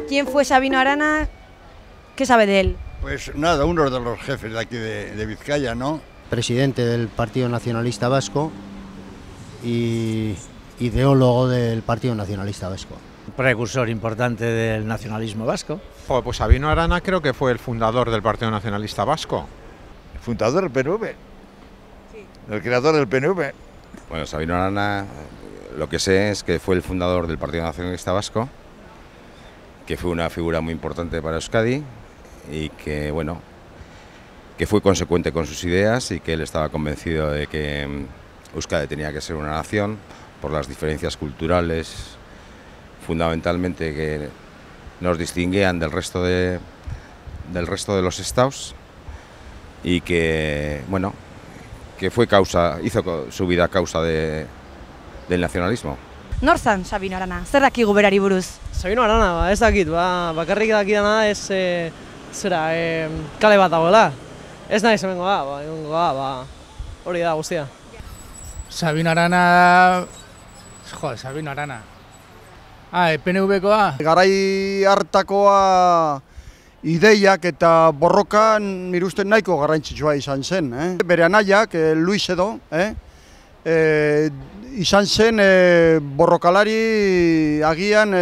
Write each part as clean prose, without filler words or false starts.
¿Quién fue Sabino Arana? ¿Qué sabe de él? Pues nada, uno de los jefes de aquí de Vizcaya, ¿no? Presidente del Partido Nacionalista Vasco y ideólogo del Partido Nacionalista Vasco. Precursor importante del nacionalismo vasco. Pues Sabino Arana creo que fue el fundador del Partido Nacionalista Vasco. ¿El fundador del PNV? Sí. ¿El creador del PNV? Bueno, Sabino Arana, lo que sé es que fue el fundador del Partido Nacionalista Vasco, que fue una figura muy importante para Euskadi y que, bueno, que fue consecuente con sus ideas y que él estaba convencido de que Euskadi tenía que ser una nación por las diferencias culturales, fundamentalmente, que nos distinguían del resto de los estados, y que, bueno, que hizo su vida causa del nacionalismo. Norzan Sabino Arana, zer dakigu berari buruz? Sabino Arana, ez dakit, bakarrik dakidana ez kale bat dagoela. Ez nahi zemengoa, hori da guztia. Sabino Arana... Sabino Arana. PNV-koa? Garai hartakoa ideiak eta borrokan nire uste nahiko garrantzitsua izan zen. Bere anaiak, Luis edo, izan zen borrokalari agian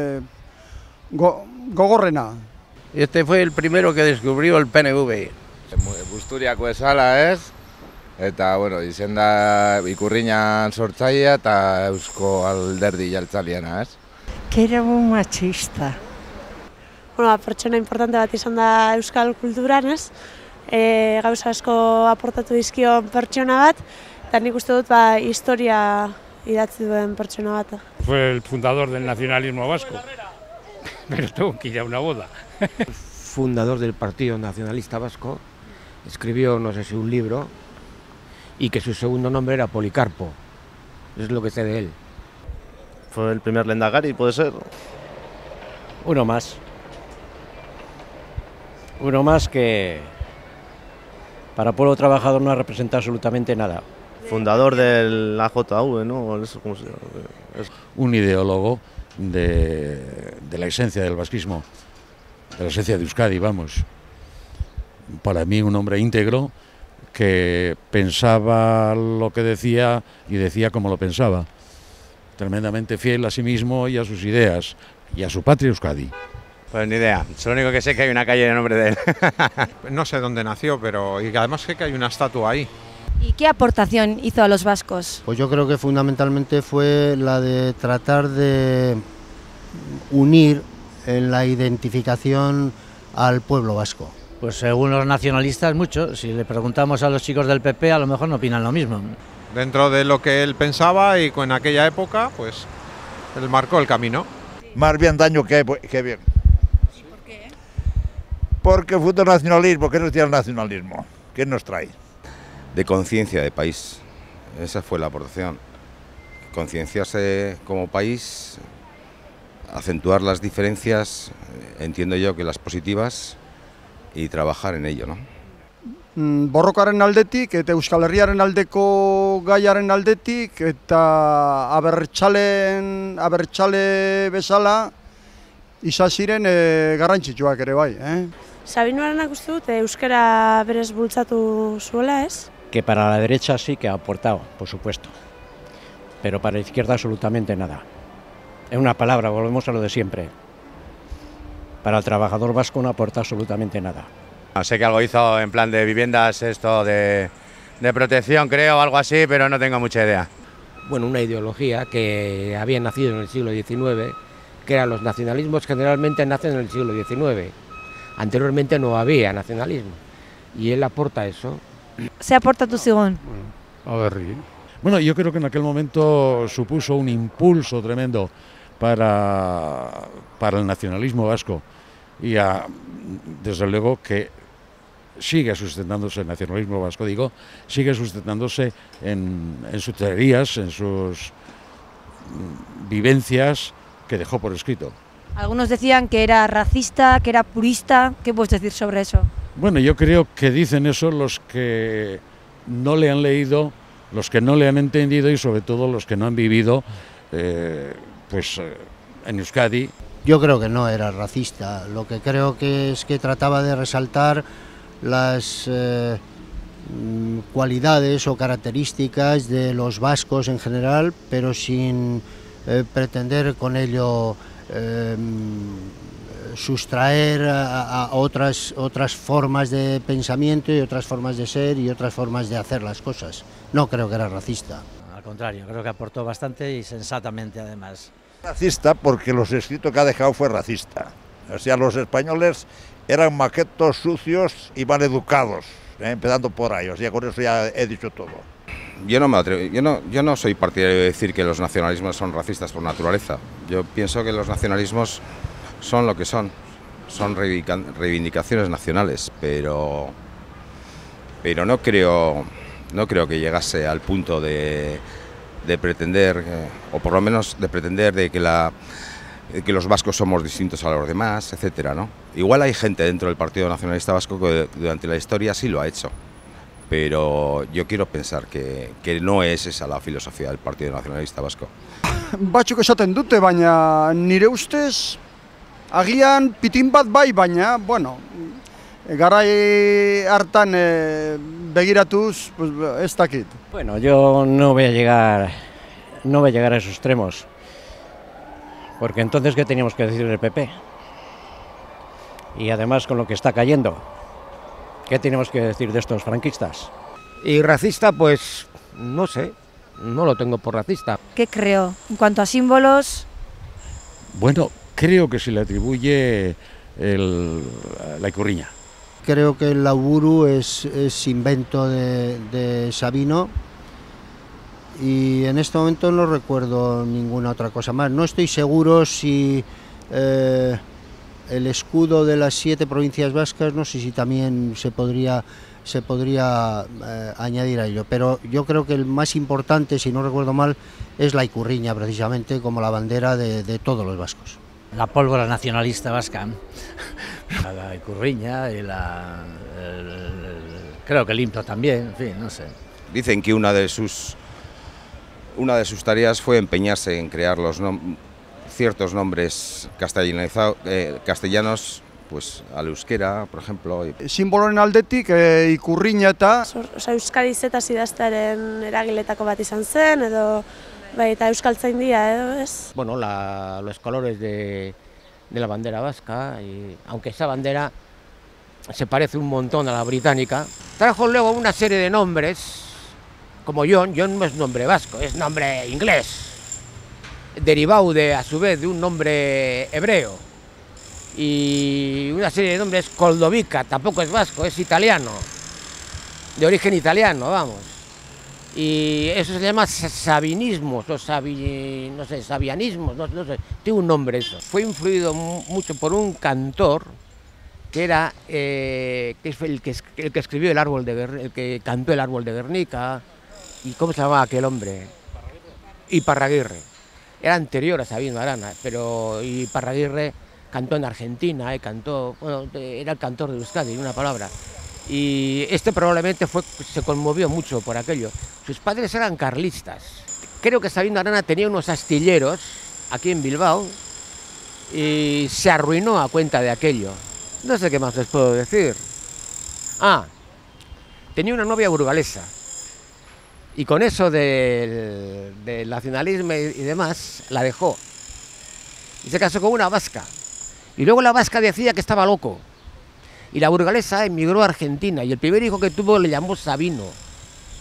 gogorrena. Este fue el primero que descubrió el PNV. Busturiako esala ez, eta bueno, izen da Ikurriñan sortzailea eta Eusko Alderdi Jeltzaleena, ez? Que era un machista. Bueno, pertsona importante bat izan da euskal kulturan, ez? Gauza asko aportatu dizkio pertsona bat, eta nik uste dut historia idatzi duen pertsona bat. Fue el fundador del nacionalismo vasco, pero tuvo que ir a una boda. Fundador del Partido Nacionalista Vasco, escribió, no sé si un libro, y que su segundo nombre era Policarpo, es lo que sé de él. Fue el primer Lehendakari, ¿puede ser? Uno más. Uno más que para Pueblo Trabajador no representa absolutamente nada. Fundador del AJV, ¿no? Eso, ¿cómo se llama? Un ideólogo de la esencia del vasquismo, de la esencia de Euskadi, vamos. Para mí un hombre íntegro que pensaba lo que decía y decía como lo pensaba. Tremendamente fiel a sí mismo y a sus ideas y a su patria Euskadi. Pues ni idea, lo único que sé es que hay una calle en nombre de él. No sé dónde nació, pero y además sé que hay una estatua ahí. ¿Y qué aportación hizo a los vascos? Pues yo creo que fundamentalmente fue la de tratar de unir en la identificación al pueblo vasco. Pues según los nacionalistas, mucho. Si le preguntamos a los chicos del PP, a lo mejor no opinan lo mismo. Dentro de lo que él pensaba y con aquella época, pues él marcó el camino. Más bien daño que bien. ¿Y por qué? Porque fue el nacionalismo. ¿Qué nos tiene el nacionalismo? ¿Qué nos trae? De conciencia de país, esa fue la aportación. Concienciarse como país, acentuar las diferencias, entiendo yo que las positivas, y trabajar en ello, ¿no? Borrokaren aldetik eta Euskal Herriaren aldeko gaiaren aldetik eta abertzale bezala izan ziren garrantzitsuak ere bai. Sabino Aranak uste dut euskara berez bultzatu zuela, ez? Que para la derecha sí que ha aportado, por supuesto, pero para la izquierda absolutamente nada. En una palabra, volvemos a lo de siempre. Para el trabajador vasco no aporta absolutamente nada. Sé que algo hizo en plan de viviendas, esto de protección, creo, o algo así, pero no tengo mucha idea. Bueno, una ideología que había nacido en el siglo XIX, que eran los nacionalismos generalmente nacen en el siglo XIX. Anteriormente no había nacionalismo, y él aporta eso. ¿Se aporta tu sigón? A ver, bueno, yo creo que en aquel momento supuso un impulso tremendo para el nacionalismo vasco y desde luego que sigue sustentándose el nacionalismo vasco, sigue sustentándose en sus teorías, en sus vivencias que dejó por escrito. Algunos decían que era racista, que era purista. ¿Qué puedes decir sobre eso? Bueno, yo creo que dicen eso los que no le han leído, los que no le han entendido y sobre todo los que no han vivido en Euskadi. Yo creo que no era racista, lo que creo que es que trataba de resaltar las cualidades o características de los vascos en general, pero sin pretender con ello sustraer a otras formas de pensamiento y otras formas de ser y otras formas de hacer las cosas. No creo que era racista. Al contrario, creo que aportó bastante y sensatamente además. Racista porque los escritos que ha dejado fue racista. O sea, los españoles eran maquetos sucios y mal educados, empezando por ahí. O sea, con eso ya he dicho todo. Yo no me atrevo, yo no soy partidario de decir que los nacionalismos son racistas por naturaleza. Yo pienso que los nacionalismos son lo que son reivindicaciones nacionales, pero no creo que llegase al punto de pretender, o por lo menos de pretender de que los vascos somos distintos a los demás, etcétera, ¿no? Igual hay gente dentro del Partido Nacionalista Vasco que durante la historia sí lo ha hecho, pero yo quiero pensar que no es esa la filosofía del Partido Nacionalista Vasco. Batzuk esaten dute, baina nire ustez agian pitin bat bai, baina, bueno, garai hartan begiratuz, pues, ez dakit. Bueno, yo no voy a llegar a esos extremos, porque entonces ¿qué teníamos que decir del PP? Y además con lo que está cayendo, ¿qué tenemos que decir de estos franquistas? Y racista, pues, no sé, no lo tengo por racista. ¿Qué creo? En cuanto a símbolos... Bueno, creo que se le atribuye la Ikurriña. Creo que el Lauburu es invento de Sabino y en este momento no recuerdo ninguna otra cosa más. No estoy seguro si el escudo de las 7 provincias vascas, no sé si también se podría añadir a ello, pero yo creo que el más importante, si no recuerdo mal, es la Ikurriña, precisamente como la bandera de todos los vascos. La pólvora nacionalista vasca, la Ikurriña y creo que el himno también, en fin, no sé. Dicen que una de sus tareas fue empeñarse en crear ciertos nombres castellanos, pues al euskera, por ejemplo. Simboloen aldetik Ikurriña eta... Euskadi zetaz idaztearen eragiletako bat izan zen, edo eta euskaltzaindia, edo ez? Bueno, los colores de la bandera vasca, y aunque esa bandera se parece un montón a la británica, trajo luego una serie de nombres, como John no es nombre vasco, es nombre inglés, derivado a su vez de un nombre hebreo, y una serie de nombres, Koldovica, tampoco es vasco, es italiano, de origen italiano, vamos. Y eso se llama sabinismos, o sabianismos, no sé, tiene un nombre eso. Fue influido mucho por un cantor que era el que escribió el que cantó El árbol de Guernica, y ¿cómo se llamaba aquel hombre? Iparraguirre. Era anterior a Sabino Arana, pero Iparraguirre cantó en Argentina, era el cantor de Euskadi, en una palabra. Y este probablemente se conmovió mucho por aquello. Sus padres eran carlistas. Creo que Sabino Arana tenía unos astilleros aquí en Bilbao y se arruinó a cuenta de aquello. No sé qué más les puedo decir. Tenía una novia burgalesa y con eso del nacionalismo y demás la dejó. Y se casó con una vasca. Y luego la vasca decía que estaba loco. Y la burgalesa emigró a Argentina y el primer hijo que tuvo le llamó Sabino.